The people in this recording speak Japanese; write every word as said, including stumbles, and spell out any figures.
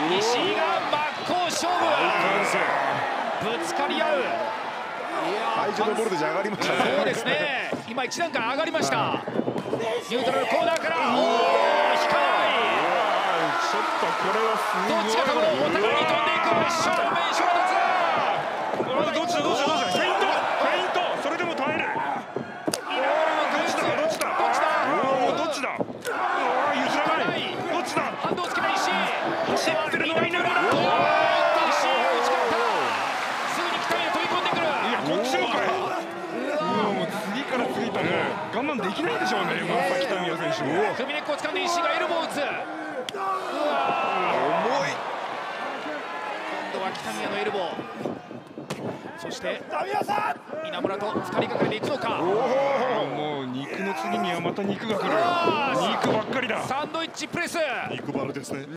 石井が真っ向勝負、ぶつかり合う。 会場のボルテージ上がりましたね。 そうですね、今一段階上がりました。ニュートラルコーナーから、おお、引かない。 ちょっとこれはすごい。 どっちが飛ぶの、お互いに飛んでいく正面衝突。 どっちだどっちだどっちだ。フェイントフェイント、それでも耐える。どっちだどっちだどっちだどっちだ。譲らない。どっちだ。 反動つけた石井、 走ってるのは稲村。 石井打ち勝った。すぐに北見が飛び込んでくる。 いや、こっちもかい。もう次から次とも我慢できないでしょうね、まさき北宮選手も。 首根っこを掴んで石井がエルボーを打つ。うわ、 重い。 今度は北宮のエルボー。そして稲村とふたりがかりでいくのか。 もう肉の次にはまた肉が来る。肉ばっかりだ。 サンドイッチプレス。 肉バルですね。